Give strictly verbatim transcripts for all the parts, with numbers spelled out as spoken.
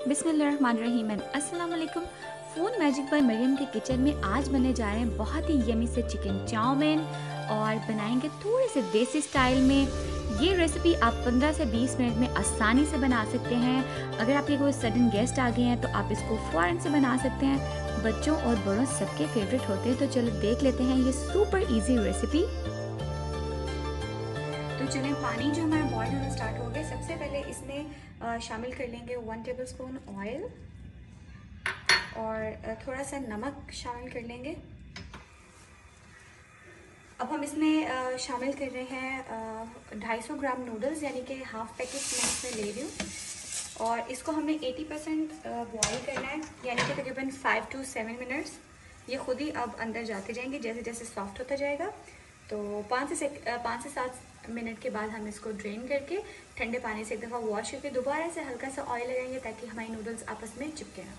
बिस्मिल्लाहिर्रहमानिर्रहीम। अस्सलाम वालेकुम। फ़ूड मैजिक बाय मरियम के किचन में आज बनने जा रहे हैं बहुत ही यमी से चिकन चाउमीन और बनाएंगे थोड़े से देसी स्टाइल में। ये रेसिपी आप पंद्रह से बीस मिनट में आसानी से बना सकते हैं। अगर आपके कोई सडन गेस्ट आ गए हैं तो आप इसको फ़ौरन से बना सकते हैं। बच्चों और बड़ों सबके फेवरेट होते हैं। तो चलो देख लेते हैं ये सुपर इजी रेसिपी। तो चलें, पानी जो हमारा बॉईल होना स्टार्ट हो गया। सबसे पहले इसमें शामिल कर लेंगे वन टेबलस्पून ऑयल और थोड़ा सा नमक शामिल कर लेंगे। अब हम इसमें शामिल कर रहे हैं ढाई सौ ग्राम नूडल्स, यानी कि हाफ पैकेट मैं इसमें ले रही हूँ। और इसको हमने अस्सी परसेंट बॉईल करना है, यानी कि तकरीबन फाइव टू सेवन मिनट्स। ये खुद ही अब अंदर जाते जाएंगे जैसे जैसे सॉफ्ट होता जाएगा। तो पाँच से पाँच से सात मिनट के बाद हम इसको ड्रेन करके ठंडे पानी से एक दफ़ा वॉश करके दोबारा से हल्का सा ऑयल लगाएंगे ताकि हमारी नूडल्स आपस में चिपके ना।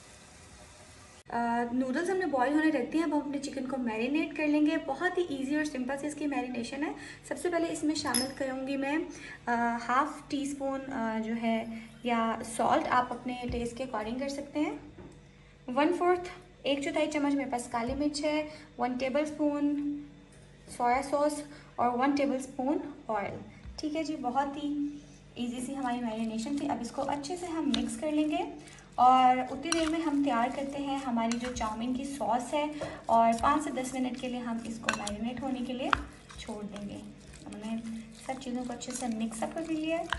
नूडल्स हमने बॉईल होने रख दिए। अब हम अपने चिकन को मैरिनेट कर लेंगे। बहुत ही इजी और सिंपल से इसकी मैरिनेशन है। सबसे पहले इसमें शामिल करूँगी मैं हाफ़ टी स्पून जो है या सॉल्ट, आप अपने टेस्ट के अकॉर्डिंग कर सकते हैं। वन फोर्थ एक चौथाई चम्मच मेरे पास काली मिर्च है, one tablespoon soya sauce और वन टेबलस्पून ऑयल। ठीक है जी, बहुत ही इजी सी हमारी मैरिनेशन थी। अब इसको अच्छे से हम मिक्स कर लेंगे और उतनी देर में हम तैयार करते हैं हमारी जो चाउमीन की सॉस है। और पाँच से दस मिनट के लिए हम इसको मैरिनेट होने के लिए छोड़ देंगे। हमने सब चीज़ों को अच्छे से मिक्सअप कर लिया है।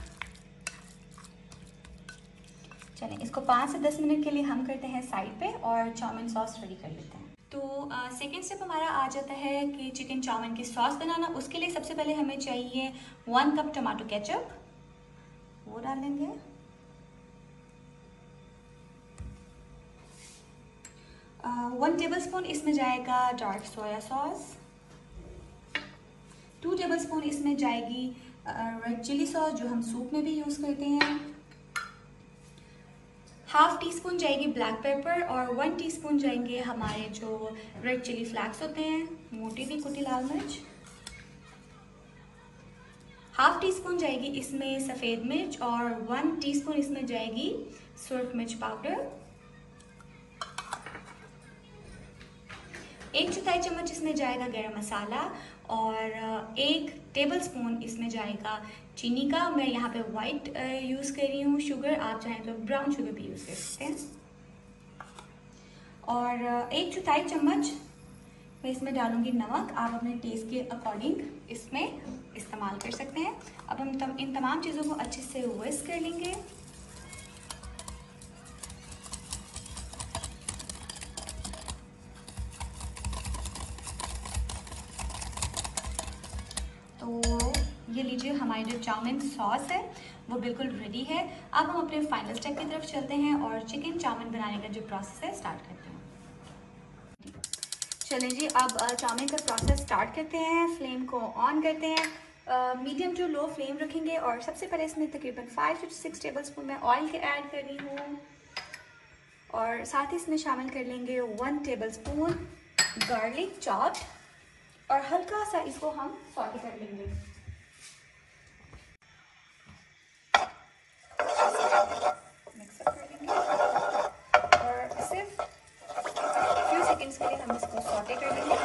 चलें, इसको पाँच से दस मिनट के लिए हम करते हैं साइड पे और चाउमीन सॉस रेडी कर लेते हैं। तो सेकेंड स्टेप हमारा आ जाता है कि चिकन चाउमीन की सॉस बनाना। उसके लिए सबसे पहले हमें चाहिए वन कप टमाटो केचप, वो डाल लेंगे। वन टेबलस्पून इसमें जाएगा dark soya sauce. Two tablespoon इसमें जाएगी रेड चिली सॉस, जो हम सूप में भी यूज़ करते हैं। हाफ टी स्पून जाएगी ब्लैक पेपर और वन टीस्पून जाएंगे हमारे जो रेड चिली फ्लैक्स होते हैं, मोटी सी कुटी लाल मिर्च। हाफ टी स्पून जाएगी इसमें सफ़ेद मिर्च और वन टीस्पून इसमें जाएगी सुर्ख मिर्च पाउडर। एक चौथाई चम्मच इसमें जाएगा गरम मसाला और एक टेबलस्पून इसमें जाएगा चीनी का। मैं यहाँ पे वाइट यूज़ कर रही हूँ शुगर, आप चाहें तो ब्राउन शुगर भी यूज़ कर सकते हैं। और एक चौथाई चम्मच मैं इसमें डालूंगी नमक, आप अपने टेस्ट के अकॉर्डिंग इसमें इस्तेमाल कर सकते हैं। अब हम तम, इन तमाम चीज़ों को अच्छे से विस्क कर लेंगे। तो ये लीजिए, हमारी जो चाउमीन सॉस है वो बिल्कुल रेडी है। अब हम अपने फाइनल स्टेप की तरफ चलते हैं और चिकन चाउमीन बनाने का जो प्रोसेस है स्टार्ट करते हैं। चलें जी, अब चाउमीन का प्रोसेस स्टार्ट करते हैं। फ्लेम को ऑन करते हैं, मीडियम टू लो फ्लेम रखेंगे। और सबसे पहले इसमें तकरीबन five to six tablespoon मैं ऑयल के ऐड कर रही हूँ और साथ ही इसमें शामिल कर लेंगे one tablespoon garlic chopped और हल्का सा इसको हम सॉटे कर लेंगे। मिक्सअप कर लेंगे और सिर्फ फ्यू सेकंड्स के लिए हम इसको सॉटे कर लेंगे।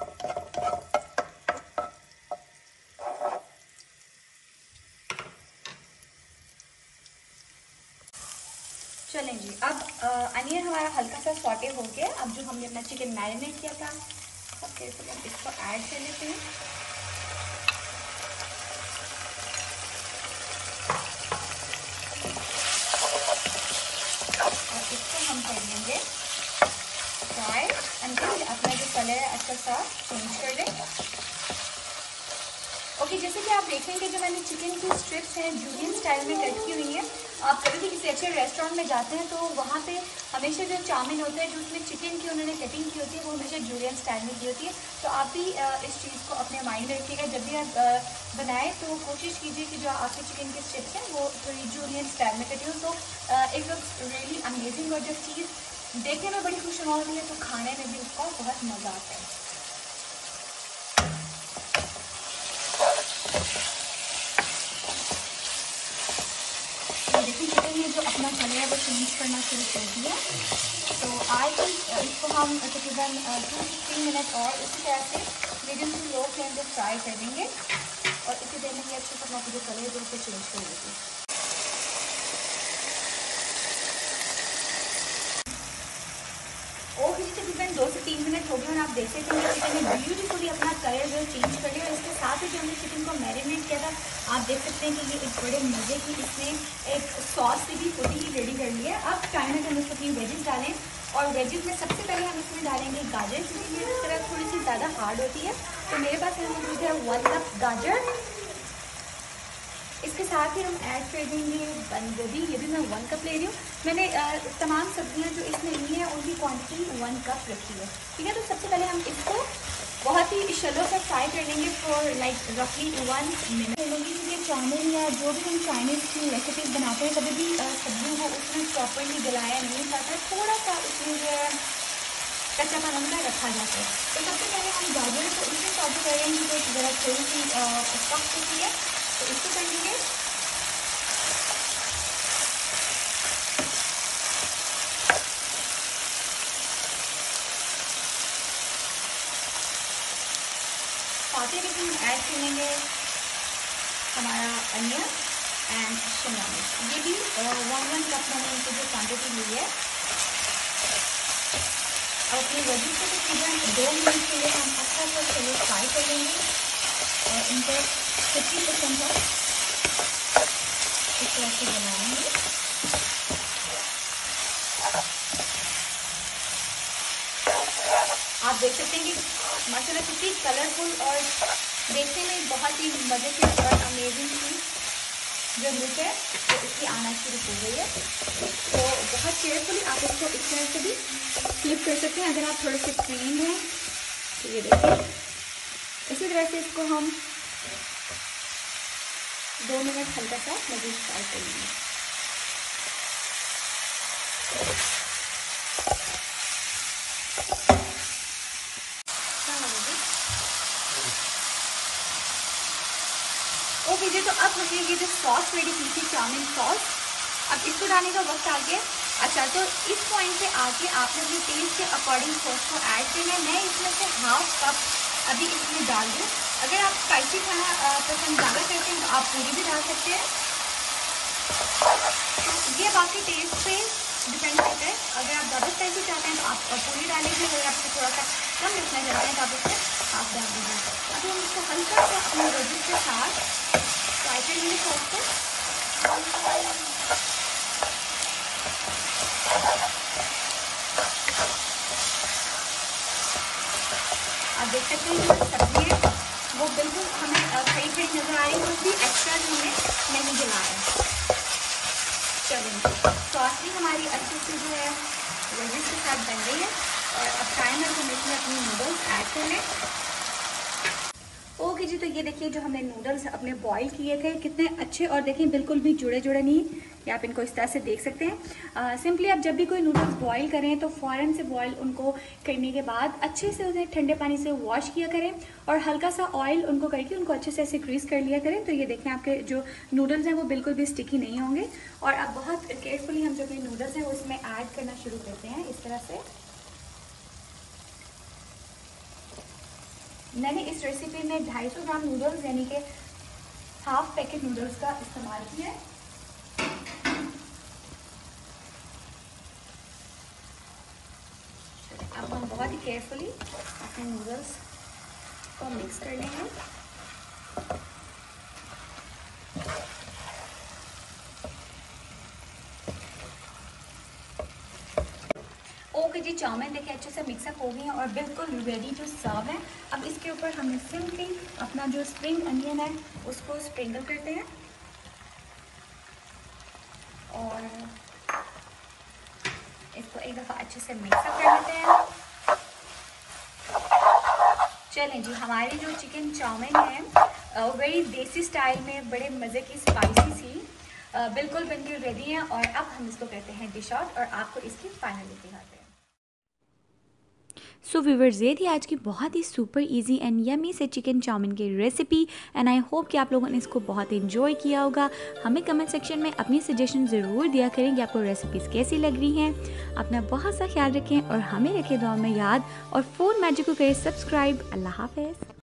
चलें जी, अब अनियन हमारा हल्का सा सॉटे हो गया। अब जो हमने अपना चिकन मैरिनेट किया था सबके इसको हम इसको ऐड कर लेते हैं। और इसको हम कर लेंगे फ्राई अंटिल अपना जो कलर है अच्छा सा चेंज कर लें। ओके, जैसे कि आप देखेंगे जो मैंने चिकन की स्ट्रिप्स हैं जूलियन स्टाइल में कट की हुई हैं। आप कभी भी किसी अच्छे रेस्टोरेंट में जाते हैं तो वहाँ पे हमेशा जो चाउमीन होता है जो उसमें चिकन की उन्होंने कटिंग की होती है वो हमेशा जूलियन स्टाइल में की होती है। तो आप भी इस चीज़ को अपने माइंड रखिएगा, जब भी आप बनाएं तो कोशिश कीजिए कि जो आपके चिकन की स्ट्रिप्स हैं वो थोड़ी जूलियन स्टाइल में कटी हो। तो इट लुक्स रियली अमेजिंग और जब चीज़ देखने में बड़ी खुशनुमा होती है तो खाने में भी उसका बहुत मज़ा आता है। देखिए ये जो अपना कलर है वो चेंज करना शुरू कर दिया। तो आई थिंक इसको हम तकरीबन टू से थ्री मिनट और इसी तरह से मीडियम टू लो फ्लेम पे फ्राई कर देंगे और इसी देर में ये अच्छे से अपना जो कलर है उसे चेंज कर देंगे। और इसी तकरीबन दो से तीन मिनट हो गए और आप देख सकते हैं चिकन ने ब्यूटीफुली अपना कलर जो चेंज कर लिया। और इसके साथ ही जो हमने चिकन को मैरिनेट किया था, आप देख सकते हैं कि ये एक बड़े मज़े की इसमें एक सॉस से भी खुद ही रेडी कर लिया है। अब टाइम है कि हम इसमें अपनी वेजेस डालें और वेजेस में सबसे पहले हम इसमें डालेंगे गाजर, क्योंकि ये इस तरह थोड़ी सी ज़्यादा हार्ड होती है। तो मेरे पास यहाँ मौजूद है वन कप गाजर। इसके साथ ही हम ऐड कर देंगे बंद गोभी, ये भी मैं वन कप ले रही हूँ। मैंने आ, तमाम सब्जियाँ जो इसमें ली हैं उनकी क्वांटिटी वन कप रखी है, ठीक है। तो सबसे पहले हम इसको बहुत ही शैलो से फ्राई कर लेंगे फॉर लाइक रफली वन मिनट कर लेंगे। क्योंकि चाउमीन या जो भी हम चाइनीज़ की रेसिपीज बनाते हैं कभी भी सब्जियों को उसमें प्रॉपरली गलाया नहीं जाता, थोड़ा सा उसमें जो है कच्चा पन का रखा जाता है। तो सबसे पहले हम गाजर को इसमें सॉटे करेंगे तो ज़रा थोड़ी सी सख्त होती है, तो इसको कर लेंगे। साथ ही में हम ऐड कर लेंगे हमारा अनियन एंड शिमला मिर्च, ये भी वन वन कप मैंने इनकी जो क्वान्टिटी ली है। और अपनी वेजिस को तकरीबन दो मिनट के लिए हम अच्छा सा चलो फ्राई कर लेंगे और इनको फिफ्टी परसेंट तक इस तरह से बनाएंगे। आप देख सकते हैं कि माशाल्लाह कितनी कलरफुल और देखने में बहुत ही मज़े की और अमेजिंग सी जो लुक है वो तो इसकी आना शुरू हो गई है। तो बहुत केयरफुली आप इसको इस तरह से भी फ्लिप कर सकते हैं अगर आप थोड़े से ट्रेंड हैं। तो ये देखिए इसी तरह से इसको हम दो मिनट हल्का सा मज़ीद फ्राई कर लेंगे। ओके जी, तो अब हमने ये जो सॉस रेडी की थी चाउमीन सॉस, अब इसको डालने का वक्त आ गया। अच्छा, तो इस पॉइंट पे आके आपने अपने टेस्ट के अकॉर्डिंग सॉस को ऐड करना है। मैं इसमें से हाफ कप अभी इसमें डाल दूँ। अगर आप स्पाइसी खाना पसंद ज़्यादा करते हैं तो आप पूरी भी डाल सकते हैं। ये बाकी टेस्ट पे डिपेंड करता है। अगर आप ज़्यादा स्पाइसी चाहते हैं तो आप पूरी डालेंगे, अगर आपको थोड़ा सा कम रखना चाहते हैं तो आप इसमें हाफ डाल दीजिए। अब हम इसको हल्का सा अपने वेजिस के साथ फ्राई कर लेंगे सॉस को। आप देख सकते हैं जो सब्जी है वो बिल्कुल हमें खड़ी खड़ी नज़र आ रही है, कुछ भी एक्स्ट्रा हमने नहीं जलाया है। चलेंगे सॉस भी हमारी अच्छे से जो है वेजिस के साथ बन गई है और अब टाइम है हम इसमें अपनी नूडल्स ऐड कर लें। ओके जी, तो ये देखिए जो हमने नूडल्स अपने बॉईल किए थे कितने अच्छे और देखिए बिल्कुल भी जुड़े जुड़े नहीं, या आप इनको इस तरह से देख सकते हैं। सिंपली आप जब भी कोई नूडल्स बॉईल करें तो फ़ौरन से बॉईल उनको करने के बाद अच्छे से उन्हें ठंडे पानी से वॉश किया करें और हल्का सा ऑयल उनको करके उनको अच्छे से ऐसे ग्रीस कर लिया करें। तो ये देखें आपके जो नूडल्स हैं वो बिल्कुल भी स्टिकी नहीं होंगे। और अब बहुत केयरफुली हम जो अपने नूडल्स हैं वो इसमें ऐड करना शुरू करते हैं इस तरह से। मैंने इस रेसिपी में ढाई सौ ग्राम नूडल्स यानी कि हाफ पैकेट नूडल्स का इस्तेमाल किया है। अब हम बहुत ही केयरफुली अपने नूडल्स को मिक्स कर लेंगे। ओके जी, चाउमीन देखिए अच्छे से मिक्सअप हो गई है और बिल्कुल रेडी टू सर्व है। अब इसके ऊपर हमने सिंपली अपना जो स्प्रिंग अनियन है उसको स्प्रिंकल करते हैं और इसको एक दफ़ा अच्छे से मिक्सअप कर लेते हैं। चलें जी, हमारी जो चिकन चाउमीन है वेरी देसी स्टाइल में बड़े मज़े की स्पाइसी सी बिल्कुल बनकर रेडी है। और अब हम इसको करते हैं डिश आउट और आपको इसकी फाइनल लुक दिखाते हैं। सो व्यूअर्स, ये थी आज की बहुत ही सुपर इजी एंड यमी से चिकन चाउमीन की रेसिपी एंड आई होप कि आप लोगों ने इसको बहुत इंजॉय किया होगा। हमें कमेंट सेक्शन में अपनी सजेशन ज़रूर दिया करें कि आपको रेसिपीज़ कैसी लग रही हैं। अपना बहुत सा ख्याल रखें और हमें रखें दुआ में याद, और फ़ोन मैजिक को करें सब्सक्राइब। अल्लाह हाफ़िज़।